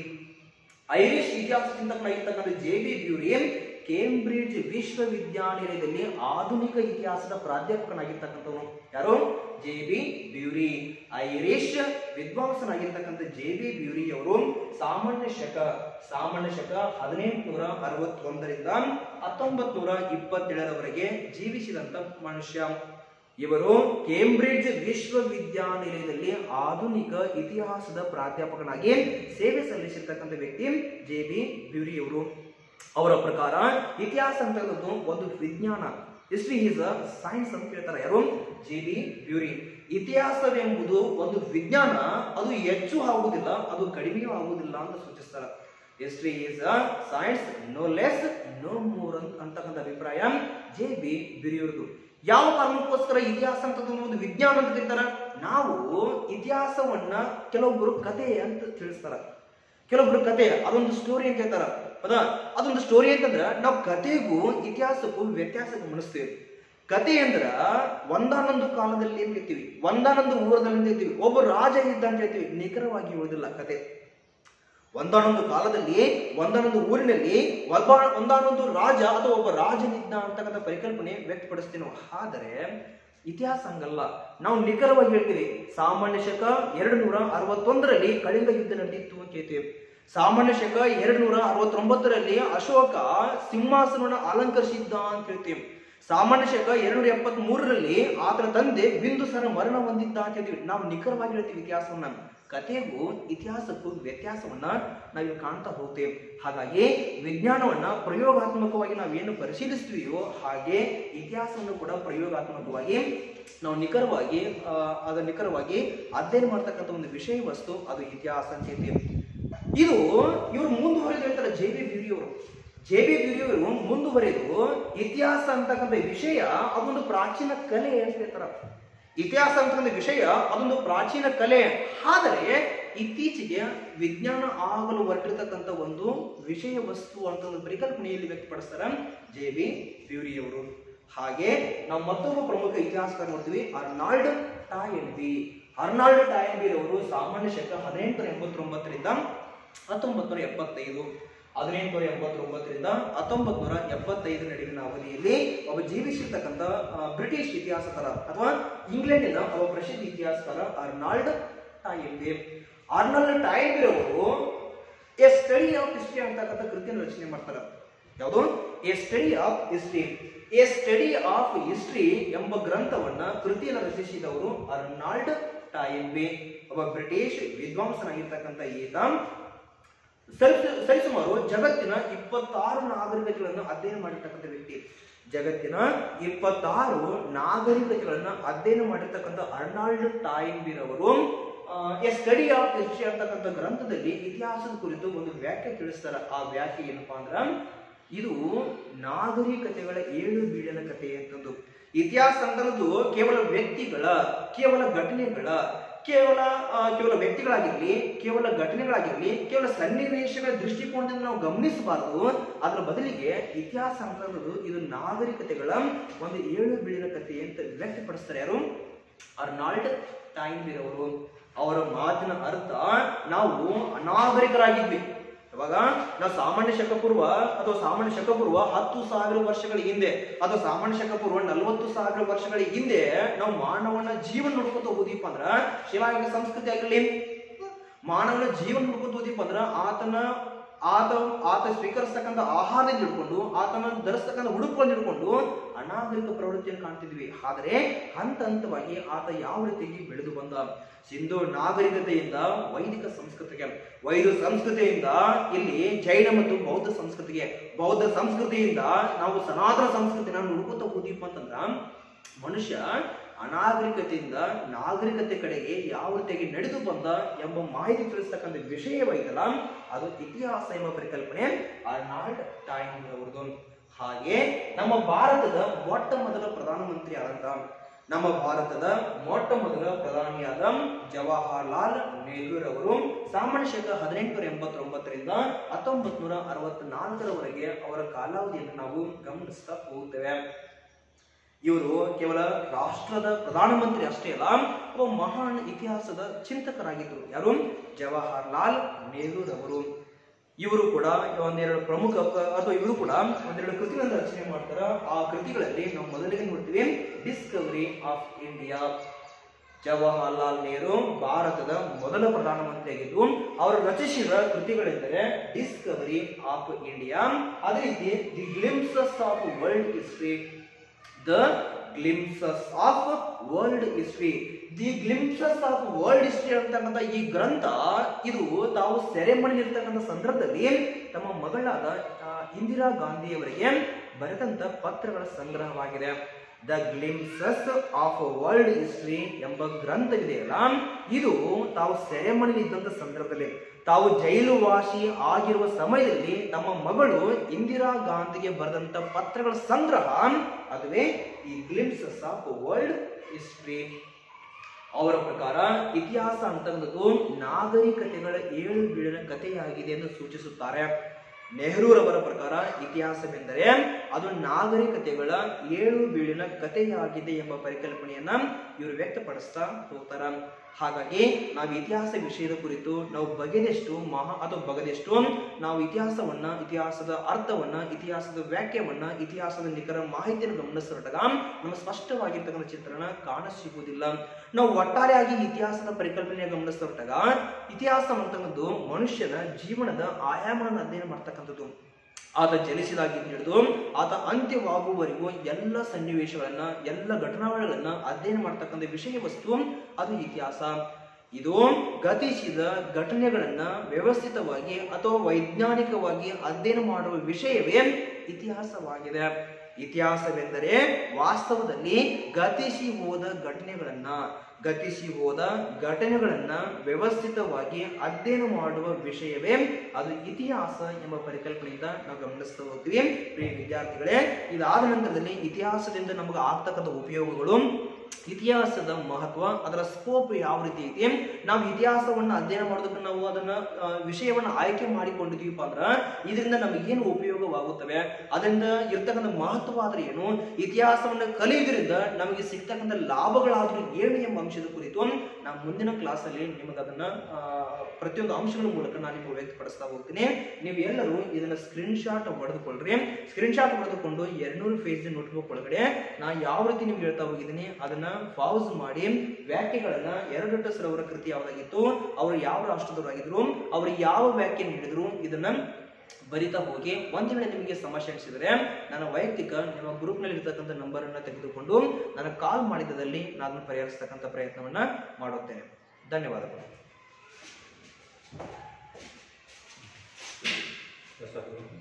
ಐರಿಷ್ ಇತಿಹಾಸ ಚಿಂತಕನಾಗಿರ್ತಕ್ಕಂಥ ಜೆ ಬಿ ಬ್ಯೂರಿ ಕೇಂಬ್ರಿಡ್ಜ್ ವಿಶ್ವವಿದ್ಯಾನಿಲಯದಲ್ಲಿ ಆಧುನಿಕ ಇತಿಹಾಸದ ಪ್ರಾಧ್ಯಾಪಕನಾಗಿರ್ತಕ್ಕಂಥವನು. ಯಾರು? J B Bury. ಐರಿಷ್ ವಿದ್ವಾಂಸನಾಗಿರ್ತಕ್ಕಂಥ ಜೆ ಬಿ ಬ್ಯೂರಿ ಅವರು ಸಾಮಾನ್ಯ ಶಕ ಸಾಮಾನ್ಯ ಶಕ ಹದಿನೆಂಟುನೂರ ಅರವತ್ತೊಂದರಿಂದ ಹತ್ತೊಂಬತ್ ನೂರ ಇಪ್ಪತ್ತೇಳರವರೆಗೆ ಜೀವಿಸಿದಂತ ಮನುಷ್ಯ. ಇವರು ಕೇಂಬ್ರಿಡ್ಜ್ ವಿಶ್ವವಿದ್ಯಾನಿಲಯದಲ್ಲಿ ಆಧುನಿಕ ಇತಿಹಾಸದ ಪ್ರಾಧ್ಯಾಪಕನಾಗಿ ಸೇವೆ ಸಲ್ಲಿಸಿರ್ತಕ್ಕಂಥ ವ್ಯಕ್ತಿ ಜೆ ಬಿ ಬ್ಯೂರಿ ಅವರು. ಅವರ ಪ್ರಕಾರ ಇತಿಹಾಸ ಅಂತಕ್ಕಂಥದ್ದು ಒಂದು ವಿಜ್ಞಾನ. ಹಿಸ್ಟ್ರಿ ಈಸ್ ಅ ಸೈನ್ಸ್ ಅಂತ ಹೇಳ್ತಾರೆ. ಯಾರು? J B Bury. ಇತಿಹಾಸವೆಂಬುದು ಒಂದು ವಿಜ್ಞಾನ, ಅದು ಹೆಚ್ಚು ಆಗುವುದಿಲ್ಲ, ಅದು ಕಡಿಮೆಯೂ ಆಗುವುದಿಲ್ಲ ಅಂತ ಸೂಚಿಸ್ತಾರೆ. History is a science, no less no more ಅಂತಕ್ಕಂಥ ಅಭಿಪ್ರಾಯ ಜೆ ಬಿ ಬ್ಯೂರಿಯವರದು. ಯಾವ ಕಾರಣಕ್ಕೋಸ್ಕರ ಇತಿಹಾಸ ಅಂತ ಒಂದು ವಿಜ್ಞಾನ ಅಂತ ಕರೀತಾರ? ನಾವು ಇತಿಹಾಸವನ್ನ ಕೆಲವೊಬ್ಬರು ಕಥೆ ಅಂತ ತಿಳಿಸ್ತಾರ, ಕೆಲವೊಬ್ರು ಕತೆ ಅದೊಂದು ಸ್ಟೋರಿ ಅಂತ ಹೇಳ್ತಾರ. ಹೌದಾ? ಅದೊಂದು ಸ್ಟೋರಿ ಅಂತಂದ್ರ ನಾವು ಕಥೆಗೂ ಇತಿಹಾಸಕ್ಕೂ ವ್ಯತ್ಯಾಸ ಗಮನಿಸ್ತೇವೆ. ಕತೆ ಅಂದ್ರ ಒಂದಾನೊಂದು ಕಾಲದಲ್ಲಿ ಏನ್ ಹೇಳ್ತೀವಿ, ಒಂದಾನೊಂದು ಊರದಲ್ಲಿ ಅಂತ ಹೇಳ್ತೀವಿ, ಒಬ್ಬ ರಾಜ ಇದ್ದ ಅಂತ ಹೇಳ್ತೀವಿ. ನಿಖರವಾಗಿ ಹೇಳುವುದಿಲ್ಲ ಕತೆ. ಒಂದಾನೊಂದು ಕಾಲದಲ್ಲಿ ಒಂದಾನೊಂದು ಊರಿನಲ್ಲಿ ಒಬ್ಬ ಒಂದಾನೊಂದು ರಾಜ ಅಥವಾ ಒಬ್ಬ ರಾಜನಿದ್ದ ಅಂತಕ್ಕಂಥ ಪರಿಕಲ್ಪನೆ ವ್ಯಕ್ತಪಡಿಸ್ತೀವಿ ನಾವು. ಆದರೆ ಇತಿಹಾಸ ಹಂಗಲ್ಲ, ನಾವು ನಿಖರವಾಗಿ ಹೇಳ್ತೀವಿ. ಸಾಮಾನ್ಯ ಶಕ ಎರಡು ನೂರ ಅರವತ್ತೊಂದರಲ್ಲಿ ಕಳಿಂಗ ಯುದ್ಧ ನಡೆದಿತ್ತು ಅಂತ ಹೇಳ್ತೀವಿ. ಸಾಮಾನ್ಯ ಶಕ ಎರಡು ನೂರ ಅರವತ್ತೊಂಬತ್ತರಲ್ಲಿ ಅಶೋಕ ಸಿಂಹಾಸನವನ್ನು ಅಲಂಕರಿಸಿದ್ದ ಅಂತ ಹೇಳ್ತೀವಿ. ಸಾಮಾನ್ಯ ಶಕ ಎರಡ್ನೂರ ಎಪ್ಪತ್ತ್ ಮೂರರಲ್ಲಿ ಆತನ ತಂದೆ ಬಿಂದುಸಾರ ಮರಣ ಹೊಂದಿದ್ದ ಅಂತ ಹೇಳ್ತೀವಿ. ನಾವು ನಿಖರವಾಗಿ ಹೇಳ್ತೀವಿ ಇತಿಹಾಸವನ್ನ. ಕಥೆಗೂ ಇತಿಹಾಸಕ್ಕೂ ವ್ಯತ್ಯಾಸವನ್ನ ನಾವು ಕಾಣ್ತಾ ಹೋಗ್ತೇವೆ. ಹಾಗಾಗಿ ವಿಜ್ಞಾನವನ್ನ ಪ್ರಯೋಗಾತ್ಮಕವಾಗಿ ನಾವೇನು ಪರಿಶೀಲಿಸ್ತೀವೋ ಹಾಗೆ ಇತಿಹಾಸವನ್ನು ಕೂಡ ಪ್ರಯೋಗಾತ್ಮಕವಾಗಿ ನಾವು ನಿಖರವಾಗಿ ಅದ ನಿಖರವಾಗಿ ಅಧ್ಯಯನ ಮಾಡ್ತಕ್ಕಂಥ ಒಂದು ವಿಷಯ ವಸ್ತು ಅದು ಇತಿಹಾಸ ಅಂತ ಹೇಳ್ತೀವಿ. ಇದು ಇವರು ಮುಂದುವರೆದು ಹೇಳ್ತಾರೆ ಜೆ ಬಿ ಬ್ಯೂರಿಯವರು. ಜೆ ಬಿ ಬ್ಯೂರಿಯವರು ಮುಂದುವರೆದು ಇತಿಹಾಸ ಅಂತಕ್ಕಂಥ ವಿಷಯ ಅದೊಂದು ಪ್ರಾಚೀನ ಕಲೆ ಅಂತ ಹೇಳ್ತಾರ. ಇತಿಹಾಸ ಅಂತಕ್ಕಂಥ ವಿಷಯ ಅದೊಂದು ಪ್ರಾಚೀನ ಕಲೆ, ಆದರೆ ಇತ್ತೀಚೆಗೆ ವಿಜ್ಞಾನ ಆಗಲು ಹೊರಟಿರ್ತಕ್ಕಂಥ ಒಂದು ವಿಷಯ ವಸ್ತು ಅಂತ ಒಂದು ಪರಿಕಲ್ಪನೆಯಲ್ಲಿ ವ್ಯಕ್ತಪಡಿಸ್ತಾರ ಜೆ ಬಿ ಬ್ಯೂರಿಯವರು. ಹಾಗೆ ನಾವು ಮತ್ತೊಬ್ಬ ಪ್ರಮುಖ ಇತಿಹಾಸಕಾರ ನೋಡ್ತೀವಿ, ಅರ್ನಾಲ್ಡ್ ಟಾಯನ್ಬಿ. ಅರ್ನಾಲ್ಡ್ ಟಾಯನ್ಬಿ ಅವರು ಸಾಮಾನ್ಯ ಶಕ ಹದಿನೆಂಟುನೂರ ಎಂಬತ್ತೊಂಬತ್ತರಿಂದ ಹತ್ತೊಂಬತ್ ನೂರ ಎಪ್ಪತ್ತೈದು ಹದಿನೆಂಟುನೂರ ಎಂಬತ್ತೊಂಬತ್ತರಿಂದ ಹತ್ತೊಂಬತ್ ನೂರ ಎಪ್ಪತ್ತೈದು ನಡುವಿನ ಅವಧಿಯಲ್ಲಿ ಒಬ್ಬ ಜೀವಿಸಿರ್ತಕ್ಕಂಥ ಬ್ರಿಟಿಷ್ ಇತಿಹಾಸಕಾರ ಅಥವಾ ಇಂಗ್ಲೆಂಡಿನ ಒಬ್ಬ ಪ್ರಸಿದ್ಧ ಇತಿಹಾಸಕಾರ ಅರ್ನಾಲ್ಡ್ ಟಾಯನ್ಬಿ. ಅರ್ನಾಲ್ಡ್ ಟಾಯನ್ಬಿ ಅವರು ಎ ಸ್ಟಡಿ ಆಫ್ ಹಿಸ್ಟ್ರಿ ಅಂತಕ್ಕಂಥ ಕೃತಿಯನ್ನು ರಚನೆ ಮಾಡ್ತಾರೆ. ಯಾವುದು? A study of history. A study of history ಎಂಬ ಗ್ರಂಥವನ್ನ ಕೃತಿಯನ್ನು ರಚಿಸಿದವರು ಅರ್ನಾಲ್ಡ್ ಟಾಯನ್ಬಿ, ಒಬ್ಬ ಬ್ರಿಟಿಷ್ ವಿದ್ವಾಂಸನಾಗಿರ್ತಕ್ಕಂಥ ಈತ ಸರಿಸುಮಾರು ಜಗತ್ತಿನ ಇಪ್ಪತ್ತಾರು ನಾಗರಿಕತೆಗಳನ್ನು ಅಧ್ಯಯನ ಮಾಡಿರ್ತಕ್ಕಂಥ ವ್ಯಕ್ತಿ. ಜಗತ್ತಿನ ಇಪ್ಪತ್ತಾರು ನಾಗರಿಕತೆಗಳನ್ನ ಅಧ್ಯಯನ ಮಾಡಿರ್ತಕ್ಕಂಥ ಅರ್ನಾಲ್ಡ್ ಟಾಯನ್ಬಿ ರವರು ಎ ಸ್ಟಡಿ ಆಫ್ ಹಿಸ್ಟ್ರಿ ಅಂತಕ್ಕಂಥ ಗ್ರಂಥದಲ್ಲಿ ಇತಿಹಾಸದ ಕುರಿತು ಒಂದು ವ್ಯಾಖ್ಯೆ ತಿಳಿಸ್ತಾರೆ. ಆ ವ್ಯಾಖ್ಯೆ ಏನಪ್ಪಾ ಅಂದ್ರ ಇದು ನಾಗರಿಕತೆಗಳ ಏಳು ಬೀಳಿನ ಕಥೆ ಅಂತಂದು. ಇತಿಹಾಸ ಅಂತದ್ದು ಕೇವಲ ವ್ಯಕ್ತಿಗಳ, ಕೇವಲ ಘಟನೆಗಳ, ಕೇವಲ ಕೇವಲ ವ್ಯಕ್ತಿಗಳಾಗಿರ್ಲಿ, ಕೇವಲ ಘಟನೆಗಳಾಗಿರ್ಲಿ, ಕೇವಲ ಸನ್ನಿವೇಶಗಳ ದೃಷ್ಟಿಕೋನದಿಂದ ನಾವು ಗಮನಿಸಬಾರದು. ಅದರ ಬದಲಿಗೆ ಇತಿಹಾಸ ಅಂತಂದು ಇದು ನಾಗರಿಕತೆಗಳ ಒಂದು ಏಳು ಬೀಳಿನ ಕಥೆ ಅಂತ ವ್ಯಕ್ತಪಡಿಸ್ತಾರೆ ಯಾರು? ಅರ್ನಾಲ್ಡ್ ಟಾಯನ್ಬಿ ಅವರು. ಅವರ ಮಾತಿನ ಅರ್ಥ ನಾವು ಅನಾಗರಿಕರಾಗಿದ್ವಿ. ಇವಾಗ ನಾವು ಸಾಮಾನ್ಯ ಶಕಪೂರ್ವ ಅಥವಾ ಸಾಮಾನ್ಯ ಶಕಪೂರ್ವ ಹತ್ತು ಸಾವಿರ ವರ್ಷಗಳ ಹಿಂದೆ ಅಥವಾ ಸಾಮಾನ್ಯ ಶಕಪೂರ್ವ ನಲವತ್ತು ಸಾವಿರ ವರ್ಷಗಳ ಹಿಂದೆ ನಾವು ಮಾನವನ ಜೀವನ ನೋಡ್ಕೊತ ಹೋದಿಪ್ಪ ಅಂದ್ರ, ಶಿಲಾಯುಗ ಸಂಸ್ಕೃತಿ ಆಗಿರ್ಲಿ, ಮಾನವನ ಜೀವನ ನೋಡ್ಕೊತ ಹೋದಿಪ್ಪ ಅಂದ್ರ ಆತನ ಆತ ಆತ ಸ್ವೀಕರಿಸ್ತಕ್ಕಂಥ ಆಹಾರದಿಂದ ಹಿಡ್ಕೊಂಡು ಆತನ ಧರಿಸ್ತಕ್ಕಂಥ ಉಡುಪುಗಳನ್ನು ಹಿಡ್ಕೊಂಡು ಅನಾಗರಿಕ ಪ್ರವೃತ್ತಿಯನ್ನು ಕಾಣ್ತಿದ್ವಿ. ಆದರೆ ಹಂತ ಹಂತವಾಗಿ ಆತ ಯಾವ ರೀತಿಯಾಗಿ ಬೆಳೆದು ಬಂದ, ಸಿಂಧು ನಾಗರಿಕತೆಯಿಂದ ವೈದಿಕ ಸಂಸ್ಕೃತಿಗೆ, ವೈದಿಕ ಸಂಸ್ಕೃತಿಯಿಂದ ಇಲ್ಲಿ ಜೈನ ಮತ್ತು ಬೌದ್ಧ ಸಂಸ್ಕೃತಿಗೆ, ಬೌದ್ಧ ಸಂಸ್ಕೃತಿಯಿಂದ ನಾವು ಸನಾತನ ಸಂಸ್ಕೃತಿನ ನೋಡ್ಕೊತ ಹೋದಿಪ್ಪ ಅಂತಂದ್ರ ಮನುಷ್ಯ ಅನಾಗರಿಕತೆಯಿಂದ ನಾಗರಿಕತೆ ಕಡೆಗೆ ಯಾವ ರೀತಿಯಾಗಿ ನಡೆದು ಬಂದ ಎಂಬ ಮಾಹಿತಿ ತಿಳಿಸ್ತಕ್ಕಂಥ ವಿಷಯವಾಯ್ತಲ್ಲ ಅದು ಇತಿಹಾಸ ಎಂಬ ಪರಿಕಲ್ಪನೆ ಅರ್ನಾಲ್ಡ್ ಟಾಯನ್ಬಿ ಅವರದು. ಹಾಗೆ ನಮ್ಮ ಭಾರತದ ಮೊಟ್ಟ ಮೊದಲ ಪ್ರಧಾನಮಂತ್ರಿ ಆದಂತ ನಮ್ಮ ಭಾರತದ ಮೊಟ್ಟ ಮೊದಲ ಪ್ರಧಾನಿಯಾದ ಜವಾಹರ್ಲಾಲ್ ನೆಹರು ಅವರು ಸಾಮಾನ್ಯ ಶಕ ಹದಿನೆಂಟುನೂರ ಎಂಬತ್ತೊಂಬತ್ತರಿಂದ ಹತ್ತೊಂಬತ್ ನೂರ ಅರವತ್ ನಾಲ್ಕರವರೆಗೆ ಅವರ ಕಾಲಾವಧಿಯನ್ನು ನಾವು ಗಮನಿಸ್ತಾ ಹೋಗ್ತೇವೆ. ಇವರು ಕೇವಲ ರಾಷ್ಟ್ರದ ಪ್ರಧಾನಮಂತ್ರಿ ಅಷ್ಟೇ ಅಲ್ಲ, ಒಬ್ಬ ಮಹಾನ್ ಇತಿಹಾಸದ ಚಿಂತಕರಾಗಿದ್ದರು. ಯಾರು? ಜವಾಹರ್ಲಾಲ್ ನೆಹರು ರವರು. ಇವರು ಕೂಡ ಒಂದೆರಡು ಪ್ರಮುಖ ಅಥವಾ ಇವರು ಕೂಡ ಒಂದೆರಡು ಕೃತಿಗಳನ್ನು ರಚನೆ ಮಾಡ್ತಾರ. ಆ ಕೃತಿಗಳಲ್ಲಿ ನಾವು ಮೊದಲಿಗೆ ನೋಡ್ತೀವಿ discovery of India. Jawaharlal Nehru ಭಾರತದ ಮೊದಲ ಪ್ರಧಾನಮಂತ್ರಿ ಆಗಿದ್ದು ಅವರು ರಚಿಸಿದ ಕೃತಿಗಳೆಂದರೆ ಡಿಸ್ಕವರಿ ಆಫ್ ಇಂಡಿಯಾ, ಅದೇ ರೀತಿ the glimpses of world history, the glimpses of world history. The glimpses of world history ಅಂತಕ್ಕಂಥ ಈ ಗ್ರಂಥ ಇದು ತಾವು ಸೆರೆಮನಿ ಇರ್ತಕ್ಕಂಥ ಸಂದರ್ಭದಲ್ಲಿ ತಮ್ಮ ಮಗಳಾದ ಇಂದಿರಾ ಗಾಂಧಿಯವರಿಗೆ ಬರೆದಂತ ಪತ್ರಗಳ ಸಂಗ್ರಹವಾಗಿದೆ. The glimpses of world history ಎಂಬ ಗ್ರಂಥವಿದೆಯಲ್ಲ ಇದು ತಾವು ಸೆರೆಮನಿ ಇದ್ದಂತ ಸಂದರ್ಭದಲ್ಲಿ, ತಾವು ಜೈಲು ವಾಸಿ ಆಗಿರುವ ಸಮಯದಲ್ಲಿ ತಮ್ಮ ಮಗಳು ಇಂದಿರಾ ಗಾಂಧಿಗೆ ಬರೆದಂತ ಪತ್ರಗಳ ಸಂಗ್ರಹ, ಅದುವೇ ಈ ಗ್ಲಿಂಪ್ಸಸ್ ಆಫ್ ವರ್ಲ್ಡ್ ಹಿಸ್ಟ್ರಿ. ಅವರ ಪ್ರಕಾರ ಇತಿಹಾಸ ಅಂತಕ್ಕಂಥದ್ದು ನಾಗರಿಕತೆಗಳ ಏಳು ಬೀಳಿನ ಕಥೆಯಾಗಿದೆ ಎಂದು ಸೂಚಿಸುತ್ತಾರೆ. ನೆಹರೂರವರ ಪ್ರಕಾರ ಇತಿಹಾಸವೆಂದರೆ ಅದು ನಾಗರಿಕತೆಗಳ ಏಳು ಬೀಳಿನ ಕಥೆಯಾಗಿದೆ ಎಂಬ ಪರಿಕಲ್ಪನೆಯನ್ನ ಇವರು ವ್ಯಕ್ತಪಡಿಸ್ತಾ ಹೋಗ್ತಾರ. ಹಾಗಾಗಿ ನಾವು ಇತಿಹಾಸ ವಿಷಯದ ಕುರಿತು ನಾವು ಬಗೆದೆಷ್ಟು ಮಹಾ ಅಥವಾ ಬಗೆದೆಷ್ಟು ನಾವು ಇತಿಹಾಸವನ್ನ, ಇತಿಹಾಸದ ಅರ್ಥವನ್ನ, ಇತಿಹಾಸದ ವ್ಯಾಖ್ಯವನ್ನ, ಇತಿಹಾಸದ ನಿಖರ ಮಾಹಿತಿಯನ್ನು ಗಮನಿಸಿದಾಗ ನಮ್ಮ ಸ್ಪಷ್ಟವಾಗಿರ್ತಕ್ಕಂಥ ಚಿತ್ರಣ ಕಾಣ ಸಿಗುವುದಿಲ್ಲ. ನಾವು ಒಟ್ಟಾರೆಯಾಗಿ ಇತಿಹಾಸದ ಪರಿಕಲ್ಪನೆಯ ಗಮನಿಸಿದಾಗ ಇತಿಹಾಸ ಅಂತಕ್ಕಂಥದ್ದು ಮನುಷ್ಯನ ಜೀವನದ ಆಯಾಮವನ್ನು ಅಧ್ಯಯನ ಮಾಡ್ತಕ್ಕಂಥದ್ದು. ಆತ ಜನಿಸಿದಾಗಿಂದ ಹಿಡಿದು ಆತ ಅಂತ್ಯವಾಗುವವರೆಗೂ ಎಲ್ಲ ಸನ್ನಿವೇಶಗಳನ್ನ ಎಲ್ಲ ಘಟನಾವಳಿಗಳನ್ನ ಅಧ್ಯಯನ ಮಾಡ್ತಕ್ಕಂಥ ವಿಷಯ ವಸ್ತು ಅದು ಇತಿಹಾಸ. ಇದು ಗತಿಸಿದ ಘಟನೆಗಳನ್ನ ವ್ಯವಸ್ಥಿತವಾಗಿ ಅಥವಾ ವೈಜ್ಞಾನಿಕವಾಗಿ ಅಧ್ಯಯನ ಮಾಡುವ ವಿಷಯವೇ ಇತಿಹಾಸವಾಗಿದೆ. ಇತಿಹಾಸವೆಂದರೆ ವಾಸ್ತವದಲ್ಲಿ ಗತಿಸಿ ಹೋದ ಘಟನೆಗಳನ್ನ ಗತಿಸಿ ಹೋದ ಘಟನೆಗಳನ್ನ ವ್ಯವಸ್ಥಿತವಾಗಿ ಅಧ್ಯಯನ ಮಾಡುವ ವಿಷಯವೇ ಅದು ಇತಿಹಾಸ ಎಂಬ ಪರಿಕಲ್ಪನೆಯಿಂದ ನಾವು ಗಮನಿಸ್ತಾ ಹೋಗ್ತೀವಿ. ಪ್ರಿಯ ವಿದ್ಯಾರ್ಥಿಗಳೇ, ಇದಾದ ನಂತರದಲ್ಲಿ ಇತಿಹಾಸದಿಂದ ನಮಗೆ ಆಗ್ತಕ್ಕಂಥ ಉಪಯೋಗಗಳು, ಇತಿಹಾಸದ ಮಹತ್ವ, ಅದರ ಸ್ಕೋಪ್ ಯಾವ ರೀತಿ ಐತಿ, ನಾವು ಇತಿಹಾಸವನ್ನ ಅಧ್ಯಯನ ಮಾಡೋದಕ್ಕೆ ನಾವು ಅದನ್ನ ವಿಷಯವನ್ನ ಆಯ್ಕೆ ಮಾಡಿಕೊಂಡಿದೀವಪ್ಪ ಅಂದ್ರ ಇದರಿಂದ ನಮಗೆ ಏನು ಉಪಯೋಗವಾಗುತ್ತವೆ, ಅದರಿಂದ ಇರ್ತಕ್ಕಂಥ ಮಹತ್ವ ಆದ್ರೆ ಏನು, ಇತಿಹಾಸವನ್ನ ಕಲಿಯುವುದರಿಂದ ನಮಗೆ ಸಿಗ್ತಕ್ಕಂಥ ಲಾಭಗಳಾದ್ರೂ ಏನು ಎಂಬ ಅಂಶದ ಕುರಿತು ನಾವು ಮುಂದಿನ ಕ್ಲಾಸ್ ಅಲ್ಲಿ ನಿಮಗೆ ಅದನ್ನ ಪ್ರತಿಯೊಂದು ಅಂಶಗಳ ಮೂಲಕ ನಾನು ನಿಮಗೆ ವ್ಯಕ್ತಪಡಿಸ್ತಾ ಹೋಗ್ತೀನಿ. ನೀವು ಎಲ್ಲರೂ ಇದನ್ನ ಸ್ಕ್ರೀನ್ ಶಾಟ್ ಹೊಡೆದುಕೊಳ್ಳ್ರಿ. ಸ್ಕ್ರೀನ್ ಶಾಟ್ ಹೊಡೆದುಕೊಂಡು ಎರಡ್ನೂರು ಪೇಜ್ ನೋಟ್ಬುಕ್ ಒಳಗಡೆ ನಾ ಯಾವ ರೀತಿ ನಿಮ್ಗೆ ಹೇಳ್ತಾ ಹೋಗಿದ್ದೀನಿ ಅದನ್ನ ಪಾಸ್ ಮಾಡಿ ವ್ಯಾಖ್ಯೆಗಳನ್ನ ಎರಡು ಸರ್ ಅವರ ಕೃತಿ ಯಾವ್ದಾಗಿತ್ತು, ಅವರು ಯಾವ ರಾಷ್ಟ್ರದವರಾಗಿದ್ರು, ಅವರು ಯಾವ ವ್ಯಾಖ್ಯೆ ನೀಡಿದ್ರು, ಇದನ್ನ ಬರಿತಾ ಹೋಗಿ. ಒಂದ್ ವೇಳೆ ನಿಮಗೆ ಸಮಸ್ಯೆ ಅನಿಸಿದರೆ ನನ್ನ ವೈಯಕ್ತಿಕ ನಿಮ್ಮ ಗ್ರೂಪ್ ನಲ್ಲಿ ಇರ್ತಕ್ಕಂಥ ನಂಬರ್ ಅನ್ನ ತೆಗೆದುಕೊಂಡು ನನಗೆ ಕಾಲ್ ಮಾಡಿದಲ್ಲಿ ನಾನು ಅದನ್ನು ಪರಿಹರಿಸತಕ್ಕಂಥ ಪ್ರಯತ್ನವನ್ನ ಮಾಡುತ್ತೇನೆ. ಧನ್ಯವಾದಗಳು.